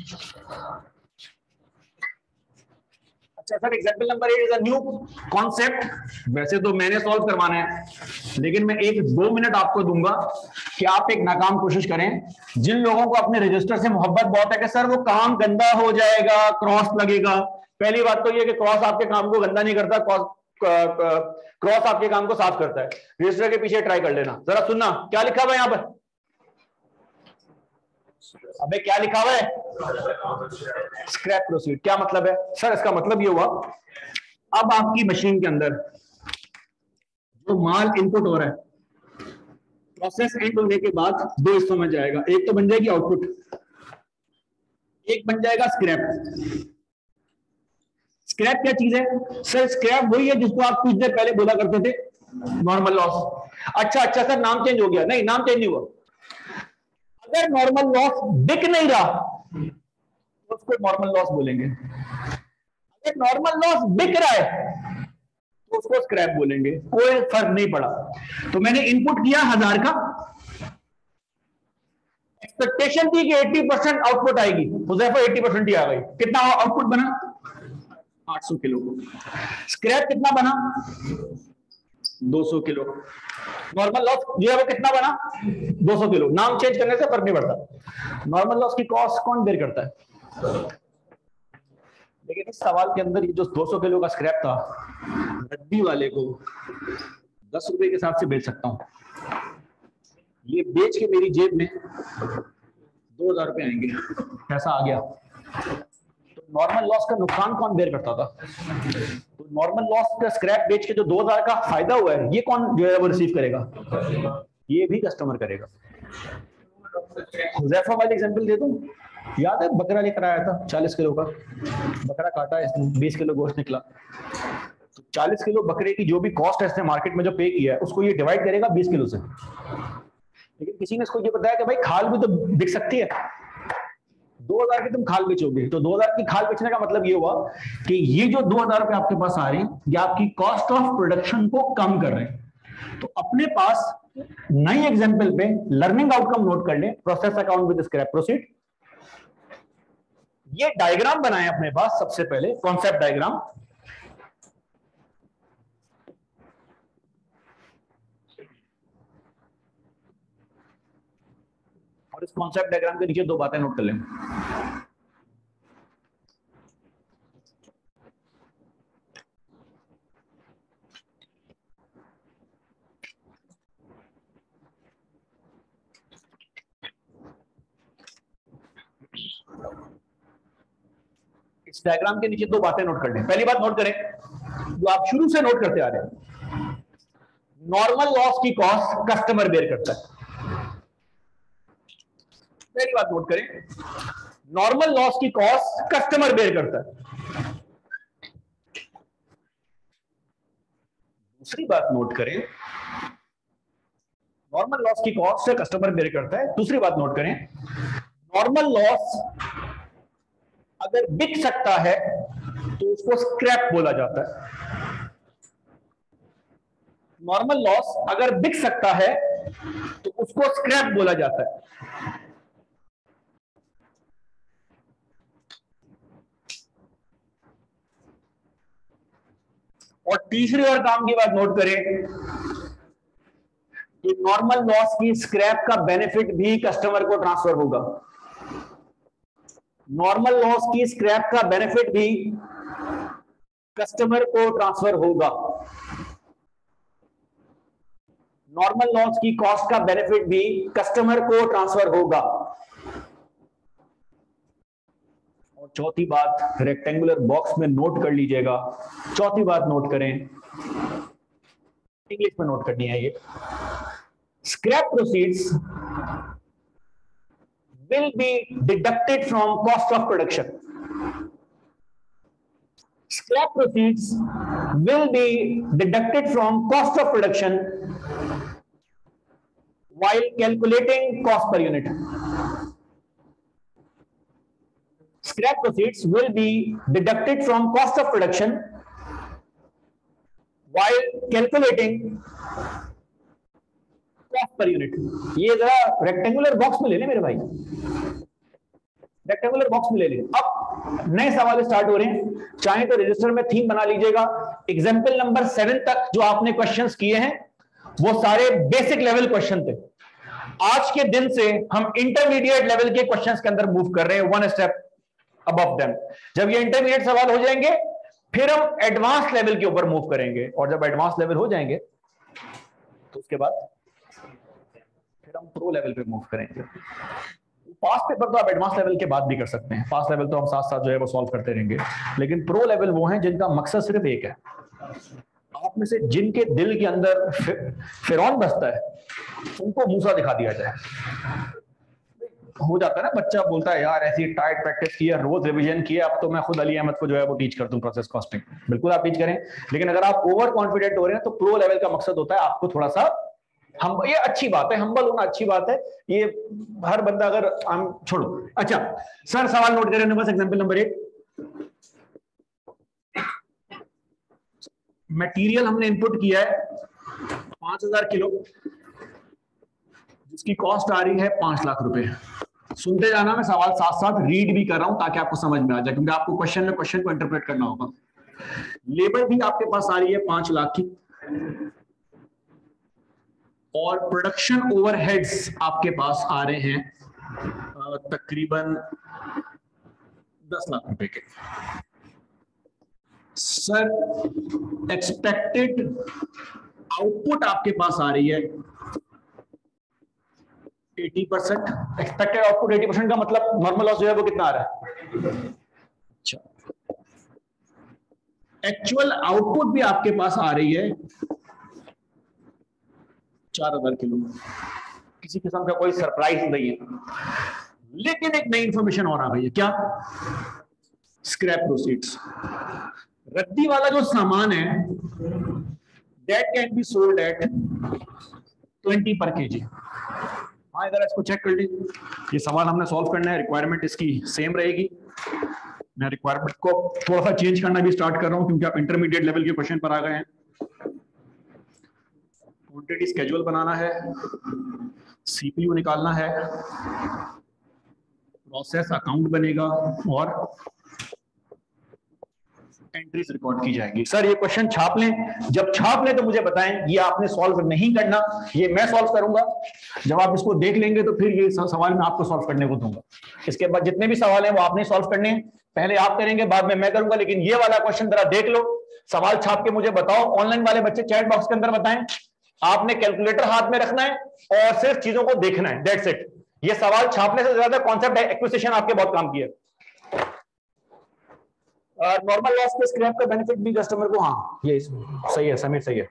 अच्छा sir, example number 8 is a new concept. वैसे तो मैंने सॉल्व करवाना है, लेकिन मैं 1-2 मिनट आपको दूंगा कि आप एक नाकाम कोशिश करें। जिन लोगों को अपने रजिस्टर से मोहब्बत बहुत है कि सर वो काम गंदा हो जाएगा, क्रॉस लगेगा। पहली बात तो ये कि क्रॉस आपके काम को गंदा नहीं करता, क्रॉस आपके काम को साफ करता है। रजिस्टर के पीछे ट्राई कर लेना। जरा सुनना क्या लिखा हुआ है यहां पर। अबे क्या लिखा हुआ है? Scrap proceed. क्या मतलब है सर? इसका मतलब ये हुआ, अब आपकी मशीन के अंदर जो माल इनपुट हो रहा है, प्रोसेस एंड होने के बाद 2 हिस्सों में जाएगा। एक तो बन जाएगी आउटपुट, एक बन जाएगा स्क्रैप। स्क्रैप क्या चीज है सर? स्क्रैप वही है जिसको आप कुछ देर पहले बोला करते थे नॉर्मल लॉस। अच्छा सर, नाम चेंज हो गया? नहीं, नाम चेंज नहीं हुआ। अगर नॉर्मल लॉस बिक नहीं रहा तो उसको नॉर्मल लॉस बोलेंगे। अगर नॉर्मल लॉस बिक रहा है तो उसको स्क्रैप बोलेंगे। कोई फर्क नहीं पड़ा। तो मैंने इनपुट किया 1000 का, एक्सपेक्टेशन थी कि 80% आउटपुट आएगी, हुज़ैफा 80% ही आ गई। कितना आउटपुट बना? 800 किलो। स्क्रैप कितना बना? 200 किलो। नॉर्मल लॉस जो है वो कितना बना? 200 किलो। नाम चेंज करने से फर्क नहीं पड़ता। नॉर्मल लॉस की कॉस्ट कौन बेयर करता है? लेकिन इस सवाल के अंदर ये जो 200 किलो का स्क्रैप था, रद्दी वाले को 10 रुपए के हिसाब से बेच सकता हूं। ये बेच के मेरी जेब में 2000 रुपए आएंगे। पैसा आ गया। तो नॉर्मल लॉस का नुकसान कौन बेयर करता था? तो नॉर्मल लॉस का स्क्रैप बेच के जो 2000 का फायदा हुआ है, ये कौन जो है वो रिसीव करेगा? ये भी कस्टमर करेगा। हुज़ैफा वाली एग्जांपल दे दूं? याद है बकरा लेकर आया था 40 किलो का, बकरा काटा इसने, 20 किलो गोश्त निकला। तो 40 किलो बकरे की जो भी कॉस्ट है इसने मार्केट में जो पे किया है, उसको ये डिवाइड करेगा 20 किलो से। लेकिन किसी ने इसको ये बताया कि भाई खाल भी तो बिक सकती है, 2000 की तुम खाल बेचोगे। तो 2000 की खाल बेचने का मतलब ये हुआ कि ये जो 2000 रुपए आपके पास आ रहे हैं, ये आपकी कॉस्ट ऑफ प्रोडक्शन को कम कर रहे हैं। तो अपने पास नई एग्जांपल पे लर्निंग आउटकम नोट कर ले, process account with scrap proceed. ये डायग्राम बनाए अपने पास, सबसे पहले कॉन्सेप्ट डायग्राम। और इस कॉन्सेप्ट डायग्राम के नीचे 2 बातें नोट कर लें। इस डायग्राम के नीचे 2 बातें नोट कर लें। पहली बात नोट करें, जो आप शुरू से नोट करते आ रहे हैं, नॉर्मल लॉस की कॉस्ट कस्टमर बेयर करता है। पहली बात नोट करें, नॉर्मल लॉस की कॉस्ट कस्टमर बेयर करता है। दूसरी बात नोट करें, नॉर्मल लॉस की कॉस्ट से कस्टमर बेयर करता है। दूसरी बात नोट करें, नॉर्मल लॉस अगर बिक सकता है तो उसको स्क्रैप बोला जाता है। नॉर्मल लॉस अगर बिक सकता है तो उसको स्क्रैप बोला जाता है। और तीसरी और काम की बात नोट करें कि नॉर्मल लॉस की स्क्रैप का बेनिफिट भी कस्टमर को ट्रांसफर होगा। नॉर्मल लॉस की स्क्रैप का बेनिफिट भी कस्टमर को ट्रांसफर होगा। नॉर्मल लॉस की कॉस्ट का बेनिफिट भी कस्टमर को ट्रांसफर होगा। और चौथी बात रेक्टेंगुलर बॉक्स में नोट कर लीजिएगा। चौथी बात नोट करें, इंग्लिश में नोट करनी है ये। Scrap proceeds will be deducted from cost of production. Scrap proceeds will be deducted from cost of production while calculating cost per unit. Scrap proceeds will be deducted from cost of production while calculating cost per unit. ये जरा rectangular box में ले ले मेरे भाई। Rectangular box में ले लें। अब नए सवाल स्टार्ट हो रहे हैं, चाहे तो रजिस्टर में थीम बना लीजिएगा। एग्जाम्पल नंबर 7 तक जो आपने क्वेश्चंस किए हैं वो सारे बेसिक लेवल क्वेश्चन थे। आज के दिन से हम इंटरमीडिएट लेवल के क्वेश्चंस के अंदर मूव कर रहे हैं, वन स्टेप अबव देम। जब ये इंटरमीडिएट सवाल हो जाएंगे फिर हम एडवांस लेवल के ऊपर मूव करेंगे, और जब एडवांस लेवल हो जाएंगे तो उसके बाद फिर हम प्रो लेवल पे मूव करेंगे। पास पेपर तो आप एडवांस लेवल के बाद भी कर सकते हैं, पास लेवल तो हम साथ साथ जो है वो सॉल्व करते रहेंगे, लेकिन प्रो लेवल वो हैं जिनका मकसद सिर्फ एक है। आप में से जिनके दिल के अंदर फिरौन बसता है उनको मूसा दिखा दिया जाए। हो जाता है ना, बच्चा बोलता है यार ऐसी टाइट प्रैक्टिस की है, रोज रिवीजन किया, अब तो मैं खुद अली अहमद को जो है वो टीच कर दूं प्रोसेस कॉस्टिंग। बिल्कुल आप टीच करें, लेकिन अगर आप ओवर कॉन्फिडेंट हो रहे हैं तो प्रो लेवल का मकसद होता है आपको थोड़ा सा हम, ये अच्छी बात है, हम्बल होना अच्छी बात है, ये हर बंदा अगर हम छोड़ो। अच्छा सर सवाल नोट करें, बस एग्जांपल नंबर 1। मटेरियल हमने इनपुट किया है 5000 किलो, जिसकी कॉस्ट आ रही है 5 लाख रुपए। सुनते जाना, मैं सवाल साथ साथ रीड भी कर रहा हूं ताकि आपको समझ में आ जाए, क्योंकि आपको क्वेश्चन में क्वेश्चन को इंटरप्रेट करना होगा। लेबर भी आपके पास आ रही है 5 लाख की, और प्रोडक्शन ओवरहेड्स आपके पास आ रहे हैं तकरीबन 10 लाख रुपए के। सर एक्सपेक्टेड आउटपुट आपके पास आ रही है 80%। एक्सपेक्टेड आउटपुट 80% का मतलब नॉर्मल लॉस जो है वो कितना आ रहा है? अच्छा, एक्चुअल आउटपुट भी आपके पास आ रही है 4000 किलो। किसी किस्म का कोई सरप्राइज नहीं है, लेकिन एक नई इंफॉर्मेशन और आ गई है। क्या? Scrap proceeds. रद्दी वाला जो सामान है that can be sold at 20 per KG. हाँ, इधर इसको चेक कर लीजिए, ये सवाल हमने सॉल्व करना है, रिक्वायरमेंट इसकी सेम रहेगी। मैं रिक्वायरमेंट को थोड़ा सा चेंज करना भी स्टार्ट कर रहा हूं क्योंकि आप इंटरमीडिएट लेवल के क्वेश्चन पर आ गए हैं। क्वांटिटी स्केड्यूल बनाना है, सीपीयू निकालना है, प्रोसेस अकाउंट बनेगा और एंट्रीज रिकॉर्ड की जाएगी। सर ये क्वेश्चन छाप लें, जब छाप लें तो मुझे बताएं। ये आपने सॉल्व नहीं करना, ये मैं सॉल्व करूंगा। जब आप इसको देख लेंगे तो फिर ये सवाल मैं आपको सॉल्व करने को दूंगा। इसके बाद जितने भी सवाल हैं वो आपने सॉल्व करने हैं, पहले आप करेंगे बाद में मैं करूंगा। लेकिन ये वाला क्वेश्चन जरा देख लो, सवाल छाप के मुझे बताओ। ऑनलाइन वाले बच्चे चैट बॉक्स के अंदर बताएं। आपने कैलकुलेटर हाथ में रखना है और सिर्फ चीजों को देखना है, दैट्स इट। ये सवाल छापने से ज्यादा कॉन्सेप्ट एक्विजिशन आपके बहुत काम किया। नॉर्मल लॉस के स्क्रैप का बेनिफिट भी कस्टमर को, हाँ ये सही है समीर, सही है।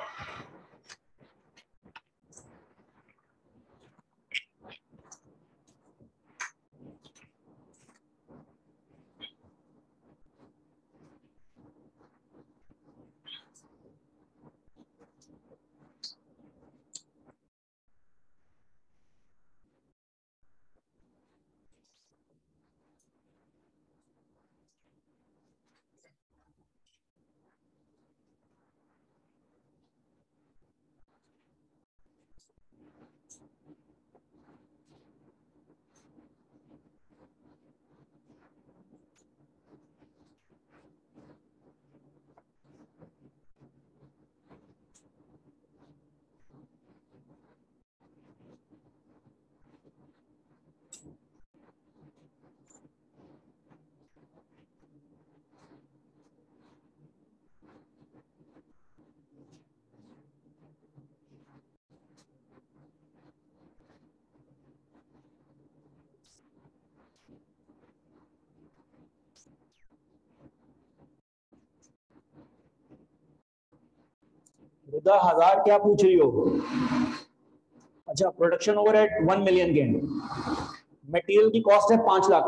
रुदा 1000 क्या पूछ रही हो? अच्छा, production overhead 1 million gain, material की कॉस्ट है 5 लाख।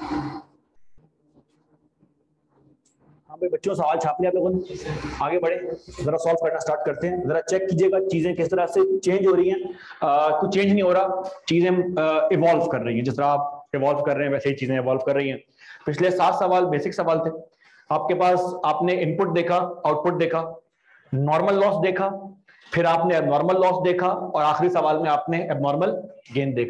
हाँ भाई बच्चों, सवाल छाप लिया आप लोगों ने, आगे बढ़े, जरा सॉल्व करना स्टार्ट करते हैं। जरा चेक कीजिएगा चीजें किस तरह से चेंज हो रही हैं। कुछ चेंज नहीं हो रहा, चीजें इवॉल्व कर रही हैं। जिस तरह आप इवॉल्व कर रहे हैं वैसे ही चीजें इवॉल्व कर रही हैं। पिछले 7 सवाल बेसिक सवाल थे आपके पास। आपने इनपुट देखा, आउटपुट देखा, नॉर्मल लॉस देखा, फिर आपने एबनॉर्मल लॉस देखा, और आखिरी सवाल में आपने एबनॉर्मल गेन देखा।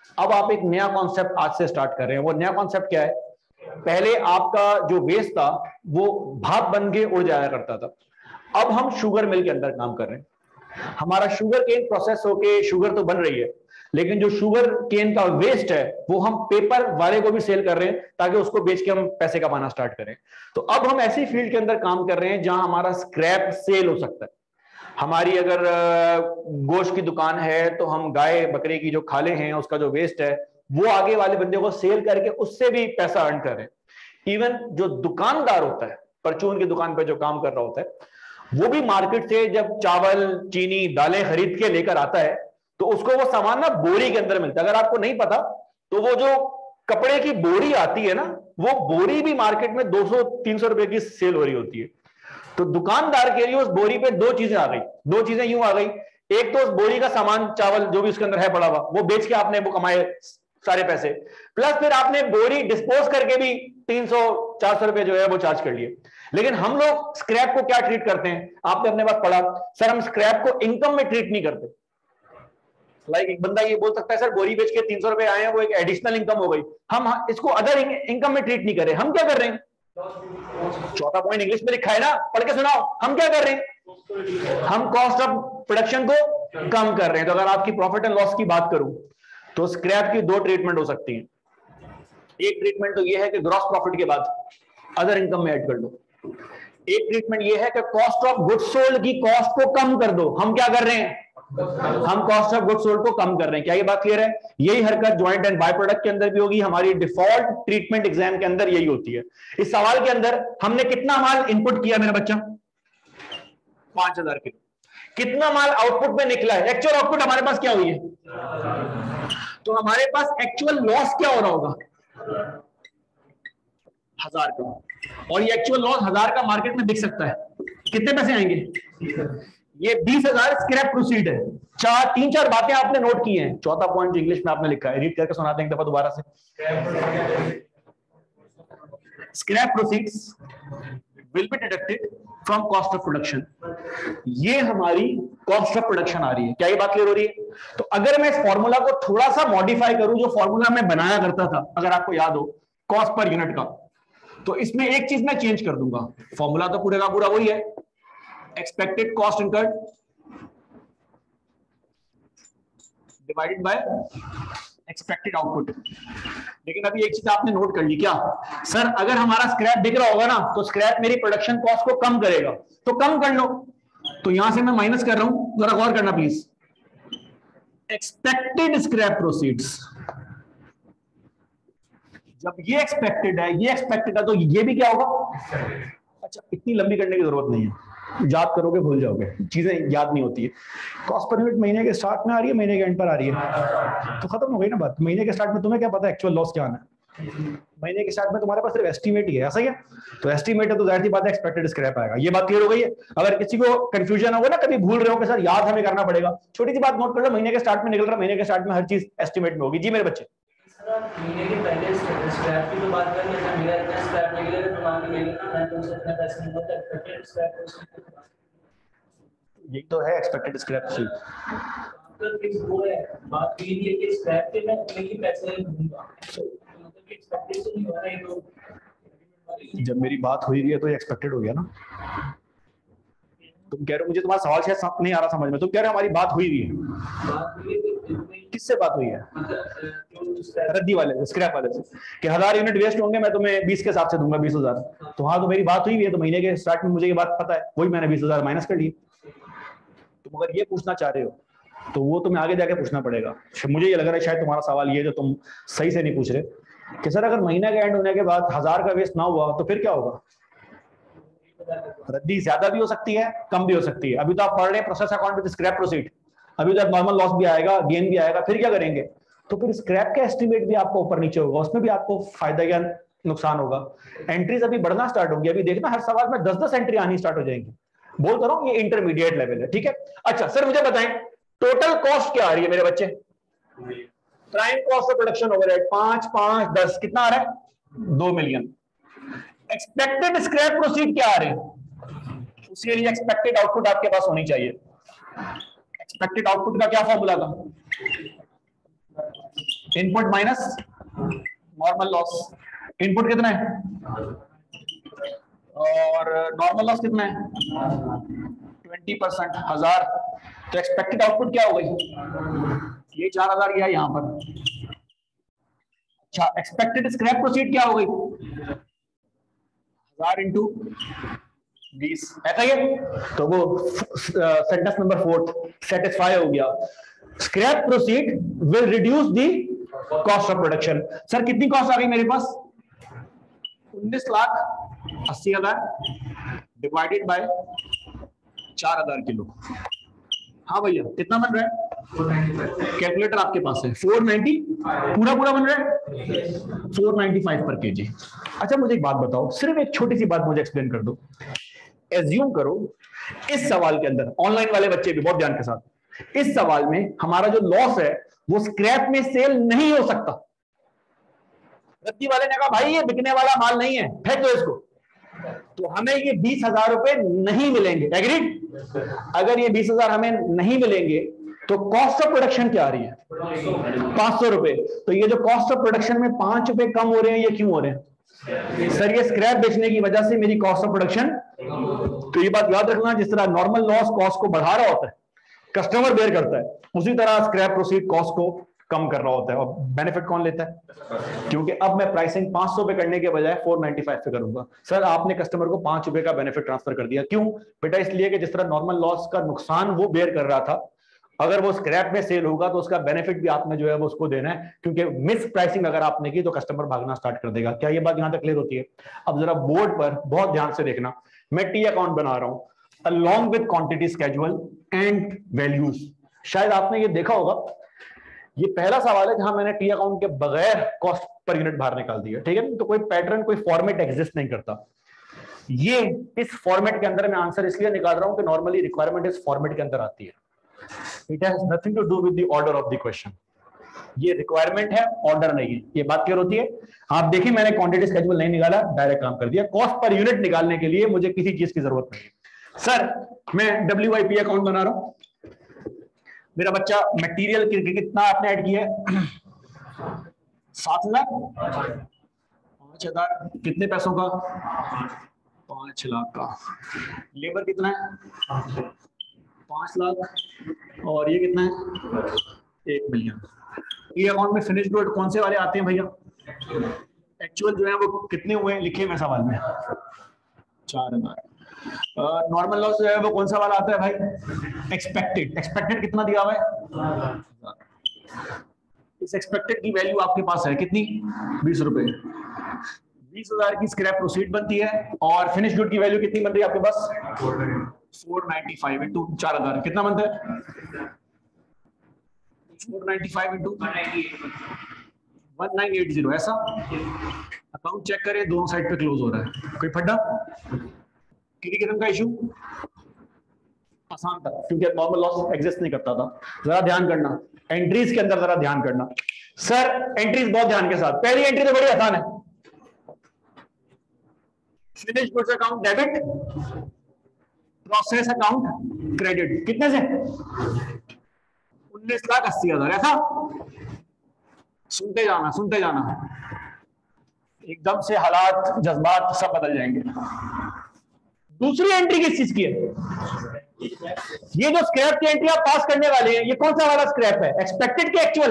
अब आप एक नया कॉन्सेप्ट आज से स्टार्ट कर रहे हैं। वो नया कॉन्सेप्ट क्या है? पहले आपका जो वेस्ट था वो भाप बन के उड़ जाया करता था, अब हम शुगर मिल के अंदर काम कर रहे हैं। हमारा शुगर केन प्रोसेस होके शुगर तो बन रही है, लेकिन जो शुगर केन का वेस्ट है वो हम पेपर वाले को भी सेल कर रहे हैं ताकि उसको बेच के हम पैसे कमाना स्टार्ट करें। तो अब हम ऐसी फील्ड के अंदर काम कर रहे हैं जहां हमारा स्क्रैप सेल हो सकता है। हमारी अगर गोश्त की दुकान है तो हम गाय बकरे की जो खाले हैं उसका जो वेस्ट है वो आगे वाले बंदे को सेल करके उससे भी पैसा अर्न करें। इवन जो दुकानदार होता है, परचून की दुकान पे जो काम कर रहा होता है, वो भी मार्केट से जब चावल चीनी दालें खरीद के लेकर आता है तो उसको वो सामान ना बोरी के अंदर मिलता है। अगर आपको नहीं पता तो वो जो कपड़े की बोरी आती है ना, वो बोरी भी मार्केट में 200-300 रुपए की सेल हो रही होती है। तो दुकानदार के लिए उस बोरी पे दो चीजें आ गई, दो चीजें यूं आ गई। एक तो उस बोरी का सामान चावल जो भी उसके अंदर है पड़ा हुआ वो बेच के आपने वो कमाए सारे पैसे, प्लस फिर आपने बोरी डिस्पोज करके भी 300-400 रुपए जो है वो चार्ज कर लिए। लेकिन हम लोग स्क्रैप को क्या ट्रीट करते हैं? आपने अपने पास पढ़ा सर, हम स्क्रैप को इनकम में ट्रीट नहीं करते। लाइक एक बंदा ये बोल सकता है सर बोरी बेच के 300 रुपए आए हैं वो एक एडिशनल इनकम हो गई, हम इसको अदर इनकम में ट्रीट नहीं कर रहे। हम क्या कर रहे हैं? चौथा पॉइंट इंग्लिश में लिखा है ना, पढ़ के सुनाओ। हम क्या कर रहे हैं? हम कॉस्ट ऑफ प्रोडक्शन को कम कर रहे हैं। तो अगर आपकी प्रॉफिट एंड लॉस की बात करूं तो स्क्रैप की दो ट्रीटमेंट हो सकती है। एक ट्रीटमेंट तो ये है कि ग्रॉस प्रॉफिट के बाद अदर इनकम में ऐड कर दो। एक ट्रीटमेंट ये है कि कॉस्ट ऑफ गुड्स सोल्ड की कॉस्ट को कम कर दो। हम क्या कर रहे हैं? हम कॉस्ट ऑफ गुड्स सोल्ड को कम कर रहे हैं। क्या ये बात क्लियर है? यही हरकत ज्वाइंट एंड बाय प्रोडक्ट के अंदर भी होगी, हमारी डिफॉल्ट ट्रीटमेंट एग्जाम के अंदर यही होती है। इस सवाल के अंदर हमने कितना माल इनपुट किया मेरा बच्चा? 5000 किलो। कितना माल आउटपुट में निकला है? एक्चुअल आउटपुट हमारे पास क्या हुई है? तो हमारे पास एक्चुअल लॉस क्या हो रहा होगा? 1000 का। और ये एक्चुअल लॉस 1000 का मार्केट में दिख सकता है। कितने पैसे आएंगे? ये 20,000 स्क्रैप प्रोसीड है। तीन चार बातें आपने नोट की हैं। चौथा पॉइंट इंग्लिश में आपने लिखा है, रीड करके सुनाते हैं एक दफा दोबारा से। Scrap proceeds will be deducted from cost of production. ये हमारी कॉस्ट ऑफ प्रोडक्शन आ रही है। क्या ये बात क्लियर हो रही है? तो अगर मैं इस फॉर्मूला को थोड़ा सा मॉडिफाई करूं, जो फॉर्मूला मैं बनाया करता था अगर आपको याद हो कॉस्ट पर यूनिट का, तो इसमें एक चीज मैं चेंज कर दूंगा। फॉर्मूला तो पूरे का पूरा वही है, expected cost incurred divided by expected output. लेकिन अभी एक चीज आपने नोट कर ली क्या? सर अगर हमारा स्क्रैप दिख रहा होगा ना तो स्क्रैप मेरी प्रोडक्शन कॉस्ट को कम करेगा, तो कम कर लो। तो यहां से मैं माइनस कर रहा हूं, जरा गौर करना प्लीज। एक्सपेक्टेड स्क्रैप प्रोसीड्स, जब ये एक्सपेक्टेड है ये एक्सपेक्टेड है तो ये भी क्या होगा? अच्छा, इतनी लंबी करने की जरूरत नहीं है, याद करोगे भूल जाओगे, चीजें याद नहीं होती है। कॉस्ट पर यूनिट महीने के स्टार्ट में आ रही है, महीने के एंड पर आ रही है, तो खत्म हो गई ना बात। महीने के स्टार्ट में तुम्हें क्या पता एक्चुअल लॉस क्या आना है? महीने के स्टार्ट में तुम्हारे पास सिर्फ एस्टीमेट ही है, ऐसा ही है। तो एस्टीमेट है तो जाहिर सी बात है एक्सपेक्टेड स्क्रैप आएगा। ये बात क्लियर हो गई है? अगर किसी को कंफ्यूजन होगा ना, कभी भूल रहे हो कि सर याद हमें करना पड़ेगा, छोटी सी बात नोट कर लो, महीने के स्टार्ट में निकल रहा, महीने के स्टार्ट में हर चीज एस्टीमेट में होगी। जी मेरे बच्चे, महीने के पहले स्क्रैप की तो बात करें, जैसे मेरा इतना स्क्रैप निकलेगा तो मान के मैं तुमसे इतना पैसा नहीं होता, एक्सपेक्टेड स्क्रैप ये तो है एक्सपेक्टेड स्क्रैप सी। तो फिक्स वो है, बात ये नहीं है कि स्क्रैप पे मैं उतने ही पैसे दूंगा, मतलब कि एक्सपेक्टेड नहीं हो रहा है। तो जब मेरी बात हुई है तो ये एक्सपेक्टेड हो गया ना। तुम कह रहे हो, मुझे तुम्हारा सवाल शायद नहीं आ रहा समझ में, तुम कह रहे हो हमारी बात हुई है। किससे बात हुई है? रद्दी वाले से, स्क्रैप वाले से, कि 1000 यूनिट वेस्ट होंगे, मैं तुम्हें 20 के हिसाब से दूंगा 20,000। तो हाँ, तो मेरी बात हुई है, तो महीने के स्टार्ट में मुझे ये बात पता है, वही मैंने 20,000 माइनस कर लिए। तुम अगर ये पूछना चाह रहे हो तो वो तुम्हें आगे जाके पूछना पड़ेगा। मुझे ये लग रहा है शायद तुम्हारा सवाल ये जो तुम सही से नहीं पूछ रहे कि सर अगर महीने के एंड होने के बाद 1000 का वेस्ट ना हुआ तो फिर क्या होगा? रद्दी ज्यादा भी हो सकती है, कम भी हो सकती है। अभी तो आप पढ़ रहे हैं process account with scrap proceed, अभी तो नॉर्मल लॉस भी आएगा, गेन भी आएगा, फिर क्या करेंगे? तो फिर स्क्रैप का एस्टिमेट भी आपको ऊपर नीचे होगा, उसमें भी आपको फायदा या नुकसान होगा। एंट्रीज अभी बढ़ना स्टार्ट होंगी, अभी देखना हर सवाल में 10-10 एंट्री आनी स्टार्ट हो जाएंगी। बोल कर रहा हूं ये इंटरमीडिएट लेवल है, ठीक है। अच्छा सर मुझे बताएं टोटल कॉस्ट क्या आ रही है मेरे बच्चे? Prime cost of production overhead 5, 5, 10 कितना आ रहा है? 2 मिलियन। एक्सपेक्टेड स्क्रैप प्रोसीड क्या आ रहे हैं? उसके लिए एक्सपेक्टेड आउटपुट आपके पास होनी चाहिए। एक्सपेक्टेड आउटपुट का क्या फॉर्मूला था? Input minus normal loss. Input कितना है और नॉर्मल लॉस कितना है 20%, 1000। तो एक्सपेक्टेड आउटपुट क्या हो गई, ये 4000 गया यहां पर। अच्छा, एक्सपेक्टेड स्क्रैप प्रोसीड क्या हो गई 1000 इंटू 20, ऐसा ही है। तो वो सेंटेंस नंबर 4 सेटिस्फाई हो गया। Scrap proceed will reduce the cost of production. Sir कितनी कॉस्ट आ गई मेरे पास 19,80,000 डिवाइडेड बाय 4000 किलो। हाँ भैया कितना बन रहा है, कैलकुलेटर आपके पास है, 490 पूरा बन रहा है 495 पर केजी। अच्छा मुझे एक बात बताओ, सिर्फ एक छोटी सी बात मुझे एक्सप्लेन कर दो। एज्यूम करो इस सवाल के अंदर, ऑनलाइन वाले बच्चे भी बहुत ध्यान के साथ, इस सवाल में हमारा जो लॉस है वो स्क्रैप में सेल नहीं हो सकता। रद्दी वाले ने कहा भाई ये बिकने वाला माल नहीं है, फेंक दो इसको, तो हमें ये 20,000 रुपए नहीं मिलेंगे। एग्रीड? अगर ये 20,000 हमें नहीं मिलेंगे तो कॉस्ट ऑफ प्रोडक्शन क्या आ रही है 500 रुपए। तो ये जो कॉस्ट ऑफ प्रोडक्शन में 5 रुपए कम हो रहे हैं, ये क्यों हो रहे हैं सर, ये स्क्रैप बेचने की वजह से मेरी कॉस्ट ऑफ प्रोडक्शन। तो ये बात याद रखना, जिस तरह नॉर्मल लॉस कॉस्ट को बढ़ा रहा होता है, कस्टमर बेयर करता है, उसी तरह स्क्रैप प्रोसीड कॉस्ट को कम कर रहा होता है। और बेनिफिट कौन लेता है, क्योंकि अब मैं प्राइसिंग 500 पे करने के बजाय 495 पे करूंगा। सर आपने कस्टमर को 5 रुपए का बेनिफिट ट्रांसफर कर दिया, क्यों बेटा, इसलिए कि जिस तरह नॉर्मल लॉस का नुकसान वो बेयर कर रहा था, अगर वो स्क्रैप में सेल होगा तो उसका बेनिफिट भी आपने जो है वो उसको देना है, क्योंकि मिस प्राइसिंग अगर आपने की तो कस्टमर भागना स्टार्ट कर देगा। क्या ये बात यहां तक क्लियर होती है? अब जरा बोर्ड पर बहुत ध्यान से देखना, मैं टी अकाउंट बना रहा हूं along with quantity schedule and values। शायद आपने ये देखा होगा, ये पहला सवाल है जहां मैंने टी अकाउंट के बगैर कॉस्ट पर यूनिट बाहर निकाल दिया, ठीक है। तो कोई पैटर्न, कोई फॉर्मेट एग्जिस्ट नहीं करता। ये इस फॉर्मेट के अंदर मैं आंसर इसलिए निकाल रहा हूं कि नॉर्मली रिक्वायरमेंट इस फॉर्मेट के अंदर आती है। It has nothing to do with the order of the question. ये रिक्वायरमेंट है, ऑर्डर नहीं है। ये बात क्लियर होती है? आप देखिए मैंने क्वांटिटी स्केड्यूल नहीं निकाला, डायरेक्ट काम कर दिया। कॉस्ट पर यूनिट निकालने के लिए मुझे किसी चीज की जरूरत नहीं है। सर मैं WIP अकाउंट बना रहा हूं, मेरा बच्चा मटेरियल कितना आपने ऐड किया है 7,00,000, 5,000 कितने पैसों का 5 लाख का। लेबर कितना है 5 लाख और ये कितना है 1 मिलियन। ये अकाउंट में फिनिश गुड कौन से वाले आते हैं भैया, एक्चुअल जो है वो कितने हुए लिखे हुए सवाल में 4,000। नॉर्मल लॉस जो है वो कौन सा वाला आता है भाई, एक्सपेक्टेड कितना दिया हुआ है। इस एक्सपेक्टेड की वैल्यू आपके पास है कितनी 20 रुपए। 20,000 की स्क्रैप प्रोसीड बनती है और फिनिश गुड की वैल्यू कितनी बन रही है आपके पास 495 इंटू 4,000 कितना बनता है 495 इंटू 1980। ऐसा अकाउंट चेक करें, दोनों साइड पे क्लोज हो रहा है, कोई फड्डा किसी किस्म का इशू आसान था, क्योंकि नॉर्मल लॉस एग्जिस्ट नहीं करता था। जरा ध्यान करना एंट्रीज के अंदर, जरा ध्यान करना सर, एंट्रीज बहुत ध्यान के साथ। पहली एंट्री तो बड़ी आसान है, finish goods account debit, process account credit. कितने से 19,80,000। ऐसा सुनते जाना एकदम से हालात जज्बात सब बदल जाएंगे। दूसरी एंट्री किस चीज की है, ये जो स्क्रैप की एंट्री आप पास करने वाले हैं, ये कौन सा वाला स्क्रैप है, एक्सपेक्टेड के एक्चुअल।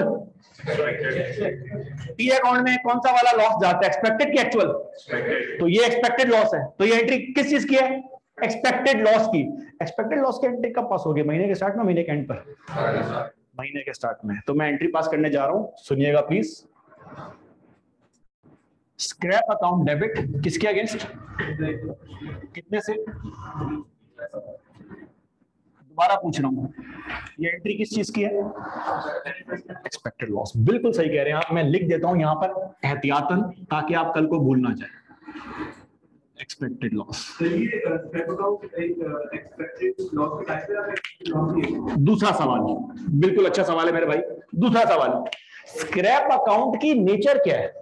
टी अकाउंट में कौन सा वाला लॉस जाता है, एक्सपेक्टेड के एक्चुअल। तो ये एक्सपेक्टेड लॉस है, तो ये एंट्री किस चीज की है, एक्सपेक्टेड लॉस की। एक्सपेक्टेड लॉस की एंट्री कब पास होगी, महीने के स्टार्ट में, महीने के एंड पर, महीने के स्टार्ट में। तो मैं एंट्री पास करने जा रहा हूं, सुनिएगा प्लीज। स्क्रैप अकाउंट डेबिट किसके अगेंस्ट, कितने से, दोबारा पूछ रहा हूं, ये एंट्री किस चीज की है, एक्सपेक्टेड लॉस। बिल्कुल सही कह रहे हैं आप, मैं लिख देता हूं यहां पर एहतियातन, ताकि आप कल को भूल ना जाए। Expected loss. दूसरा सवाल बिल्कुल अच्छा सवाल है मेरे भाई। दूसरा सवाल, स्क्रैप अकाउंट की नेचर क्या है,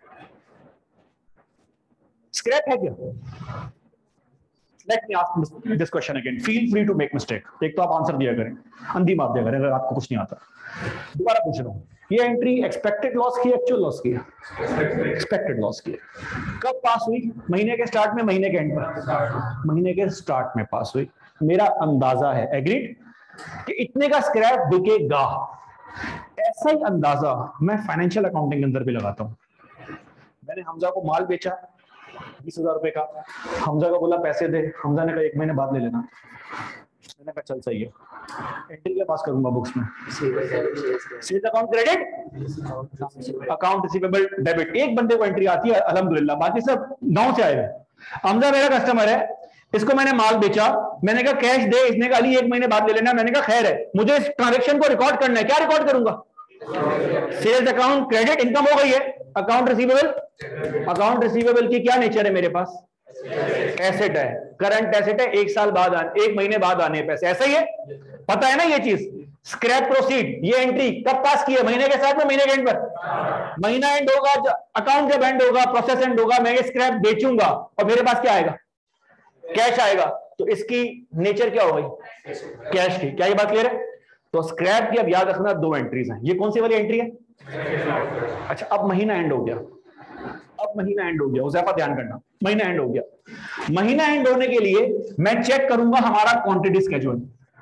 स्क्रैप है क्या। Let me ask this question again. Feel free to make mistake. एक तो आप आंसर दिया करें, अंधी बात दिया करें अगर आपको कुछ नहीं आता। दोबारा पूछ रहा हूं, ये एंट्री एक्सपेक्टेड लॉस की, एक्चुअल लॉस की? एक्सपेक्टेड लॉस की। कब पास हुई? महीने के स्टार्ट में, महीने के एंड में? महीने के स्टार्ट में पास हुई। मेरा अंदाजा है, एग्रीड, कि इतने का स्क्रैप बिकेगा। ऐसा ही अंदाजा मैं फाइनेंशियल अकाउंटिंग के अंदर भी लगाता हूं। मैंने हमजा को माल बेचा 20,000 रुपए का, हमजा को बोला पैसे दे, हमजा ने कहा 1 महीने बाद ले लेना। मैंने कहा चल सही है, एंट्री क्या पास करूंगा बुक्स में? Sales account credit, account receivable debit. एक बंदे को एंट्री आती है अल्हम्दुलिल्लाह, बाकी सब गांव से आए हैं। हमजा मेरा कस्टमर है, इसको मैंने माल बेचा, मैंने कहा कैश दे, इसने कहा अली 1 महीने बाद ले लेना। मैंने कहा खैर है, मुझे इस ट्रांजेक्शन को रिकॉर्ड करना है, क्या रिकॉर्ड करूंगा? सेल्स अकाउंट क्रेडिट, इनकम हो गई है। अकाउंट रिसीवेबल, अकाउंट रिसीवेबल की क्या नेचर है मेरे पास? एसेट है, करंट एसेट है, 1 साल बाद 1 महीने बाद आने पैसे, ऐसा ही है, पता है ना ये चीज। स्क्रैप प्रोसीड, ये एंट्री कब पास की है? महीने के साथ में, महीने के एंड पर। महीना एंड होगा, अकाउंट जब एंड होगा, प्रोसेस एंड होगा, मैं ये स्क्रैप बेचूंगा और मेरे पास क्या आएगा? कैश आएगा। तो इसकी नेचर क्या हो गई? कैश की। क्या ये बात क्लियर है? तो स्क्रैप की अब याद रखना 2 एंट्रीज हैं। ये कौन सी वाली एंट्री है? अच्छा, अब महीना एंड हो गया, अब महीना एंड हो गया, उज़ैफा ध्यान करना, महीना एंड हो गया। महीना एंड होने के लिए मैं चेक करूंगा हमारा क्वांटिटी स्केड्यूल।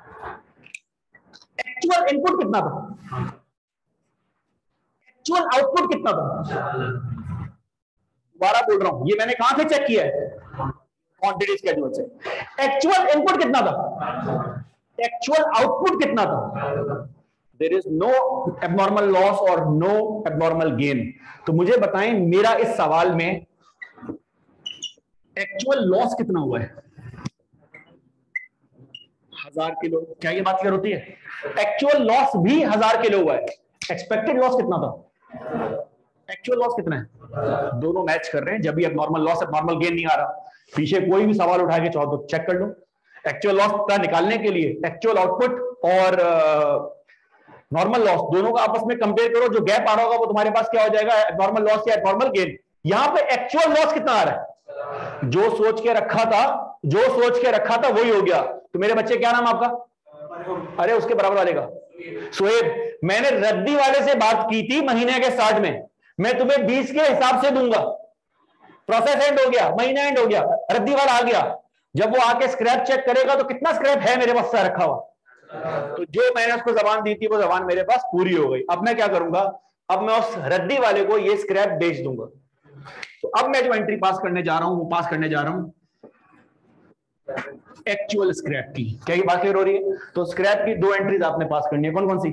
एक्चुअल इनपुट कितना था? एक्चुअल आउटपुट कितना था? दोबारा बोल रहा हूं, ये मैंने कहां से चेक किया है? क्वांटिटी स्केड्यूल से। एक्चुअल इनपुट कितना था? एक्चुअल आउटपुट कितना था? There is no abnormal loss और नो एबनॉर्मल गेन। तो मुझे बताएं, मेरा इस सवाल में एक्चुअल लॉस कितना हुआ है? 1000 किलो। क्या ये बात क्लियर होती है? एक्चुअल लॉस भी 1000 किलो हुआ है। एक्सपेक्टेड लॉस कितना था? एक्चुअल लॉस कितना है? दोनों मैच कर रहे हैं। जब भी एबनॉर्मल लॉस, एबनॉर्मल गेन नहीं आ रहा, पीछे कोई भी सवाल उठा के चाहो तो चेक कर लो। एक्चुअल लॉस का निकालने के लिए एक्चुअल आउटपुट और नॉर्मल लॉस दोनों का आपस में कंपेयर करो, जो गैप आ रहा होगा वो तुम्हारे पास क्या हो जाएगा? नॉर्मल लॉस या नॉर्मल गेन। यहां पे एक्चुअल लॉस कितना आ रहा है? जो सोच के रखा था, जो सोच के रखा था वही हो गया। तो मेरे बच्चे, क्या नाम आपका? अरे उसके बराबर वाले का सुहेब। मैंने रद्दी वाले से बात की थी महीने के स्टार्ट में, मैं तुम्हें 20 के हिसाब से दूंगा। प्रोसेस एंड हो गया, महीना एंड हो गया, रद्दी वाला आ गया। जब वो आके स्क्रैप चेक करेगा तो कितना स्क्रैप है मेरे पास रखा हुआ? तो जो मैंने उसको जबान दी थी वो जबान मेरे पास पूरी हो गई। अब मैं क्या करूंगा? अब मैं उस रद्दी वाले को ये स्क्रैप बेच दूंगा। तो अब मैं जो एंट्री पास करने जा रहा हूं वो पास करने जा रहा हूं एक्चुअल स्क्रैप की। क्या ये बात क्लियर हो रही है? तो स्क्रैप की 2 एंट्रीज आपने पास करनी है। कौन कौन सी?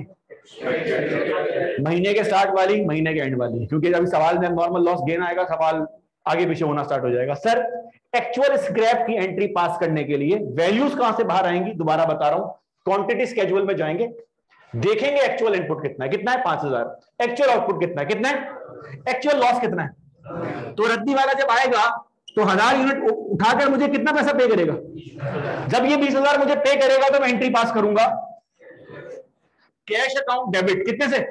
महीने के स्टार्ट वाली, महीने के एंड वाली। क्योंकि जब सवाल में नॉर्मल लॉस गेन आएगा, सवाल आगे पीछे होना स्टार्ट हो जाएगा। सर, एक्चुअल स्क्रैप की एंट्री पास करने के लिए वैल्यूज कहां से बाहर आएंगी? दोबारा बता रहा हूं, क्वांटिटी स्केड्यूल में जाएंगे, देखेंगे एक्चुअल इनपुट कितना है, कितना है? 5000। एक्चुअल आउटपुट कितना है, कितना है? एक्चुअल लॉस कितना है? तो रद्दी वाला जब आएगा तो 1000 यूनिट उठाकर मुझे कितना पैसा पे करेगा? जब ये 20,000 मुझे पे करेगा तो मैं एंट्री पास करूंगा कैश अकाउंट डेबिट। कितने से?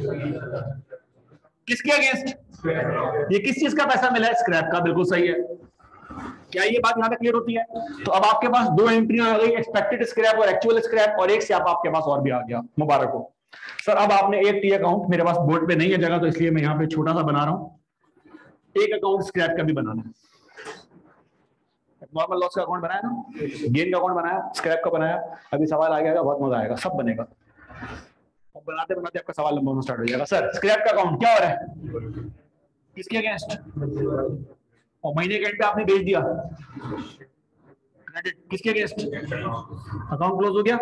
किसके अगेंस्ट? ये किस चीज का पैसा मिला है? स्क्रैप का। बिल्कुल सही है। क्या ये बात यहां तक क्लियर होती है? तो अब आपके पास 2 एंट्रियां आ गई, एक्सपेक्टेड स्क्रैप और एक्चुअल स्क्रैप, और एक स्क्रैप आपके पास और भी आ गया। मुबारक हो सर। अब आपने एक टी अकाउंट, मेरे पास बोर्ड पे नहीं है जगह तो इसलिए मैं यहां पे छोटा सा बना रहा हूं, एक अकाउंट स्क्रैप का भी बनाना है। नॉर्मल लॉस का अकाउंट बनाया ना, गेन का अकाउंट बनाया, स्क्रैप का बनाया। अभी सवाल आ गया, बहुत मजा आएगा, सब बनेगा। अब बनाते बनाते आपका सवाल लंबा होना स्टार्ट हो जाएगा। सर, स्क्रैप का अकाउंट क्या हो रहा है? किसके अगेंस्ट? और महीने के एंड पे आपने बेच दिया, क्रेडिट किसके अगेंस्ट? अकाउंट क्लोज हो गया।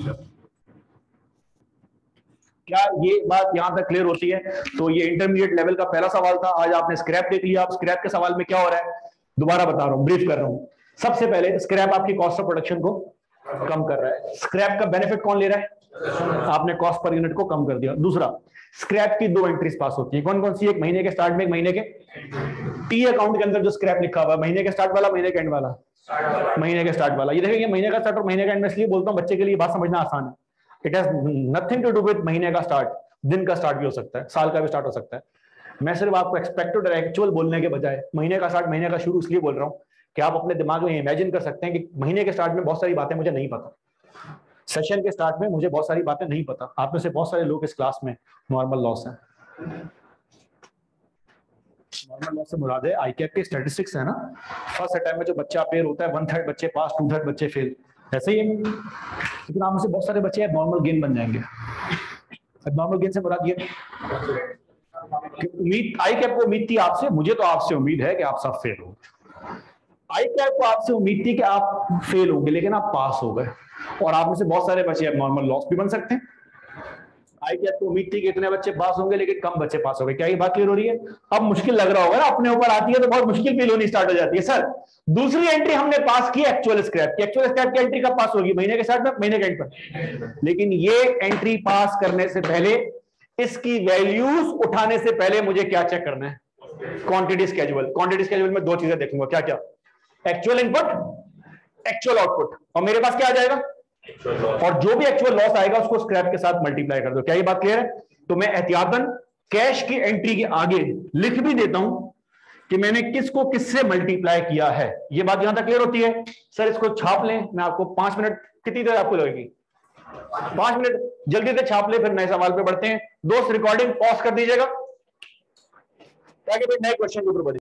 क्या ये बात यहां तक क्लियर होती है? तो ये इंटरमीडिएट लेवल का पहला सवाल था। आज आपने स्क्रैप देख लिया। आप स्क्रैप के सवाल में क्या हो रहा है दोबारा बता रहा हूं, ब्रीफ कर रहा हूं। सबसे पहले स्क्रैप आपकी कॉस्ट ऑफ प्रोडक्शन को कम कर रहा है। स्क्रैप का बेनिफिट कौन ले रहा है? आपने कॉस्ट पर यूनिट को कम कर दिया। दूसरा, स्क्रैप की 2 एंट्रीज पास होती है। कौन कौन सी? एक महीने के स्टार्ट में, एक महीने के टी अकाउंट के अंदर जो स्क्रैप लिखा हुआ है, महीने के स्टार्ट वाला, महीने के एंड वाला। महीने के स्टार्ट वाला। ये देखिए, महीने का स्टार्ट और महीने का एंड में इसलिए बोलता हूं बच्चे के लिए बात समझना आसान है। It has nothing to do with महीने का स्टार्ट। दिन का स्टार्ट भी हो सकता है, साल का भी स्टार्ट हो सकता है। मैं सिर्फ आपको एक्सपेक्टेड और एक्चुअल बोलने के बजाय महीने का स्टार्ट, महीने का शुरू इसलिए बोल रहा हूं कि आप अपने दिमाग में इमेजिन कर सकते हैं कि महीने के स्टार्ट में बहुत सारी बातें मुझे नहीं पता, सेशन के स्टार्ट में मुझे बहुत सारी बातें नहीं पता, आप में से बहुत सारे लोग इस क्लास में नॉर्मल लॉस हैं। नॉर्मल लॉस से मुराद है आईकैप के स्टैटिस्टिक्स है ना, फर्स्ट अटेम्प्ट में जो बच्चा अपेयर होता है 1/3 बच्चे पास, 2/3 बच्चे फेल, ऐसे ही है। लेकिन आप में से बहुत सारे बच्चे नॉर्मल गेन बन जाएंगे। नॉर्मल गेन से मुराद ये उम्मीद, आईकैप को उम्मीद थी आपसे, मुझे तो आपसे उम्मीद है कि आप सब फेल हो। आईकैप को आपसे उम्मीद थी कि आप फेल होंगे, लेकिन आप पास हो गए। और आप में से बहुत सारे बच्चे अब नॉर्मल लॉस भी बन सकते हैं। आईकैप को उम्मीद थी कि इतने बच्चे पास होंगे, लेकिन कम बच्चे पास हो गए। क्या ये बात क्लियर हो रही है? अब मुश्किल लग रहा होगा ना, अपने ऊपर आती है तो बहुत मुश्किल फील होनी स्टार्ट हो जाती है। सर दूसरी एंट्री हमने पास की एक्चुअल स्क्रैप की, एक्चुअल स्क्रैप की एंट्री कब पास होगी? महीने के स्टार्ट में, महीने के एंड पर। लेकिन ये एंट्री पास करने से पहले, इसकी वैल्यूज उठाने से पहले मुझे क्या चेक करना है? Quantity schedule. क्वांटिटी स्केड्यूल में दो चीजें देखूंगा, क्या क्या? एक्चुअल इनपुट, एक्चुअल आउटपुट, और मेरे पास क्या आ जाएगा? और जो भी एक्चुअल लॉस आएगा उसको स्क्रैप के साथ मल्टीप्लाई कर दो। क्या ये बात क्लियर है? तो मैं एहतियातन कैश की एंट्री के आगे लिख भी देता हूं कि मैंने किसको किससे मल्टीप्लाई किया है। ये बात यहां तक क्लियर होती है? सर इसको छाप लें, मैं आपको 5 मिनट, कितनी देर आपको लगेगी? 5 मिनट, जल्दी से छाप ले, फिर नए सवाल पे बढ़ते हैं। दोस्त रिकॉर्डिंग पॉज कर दीजिएगा ताकि फिर नए क्वेश्चन के ऊपर बढ़े।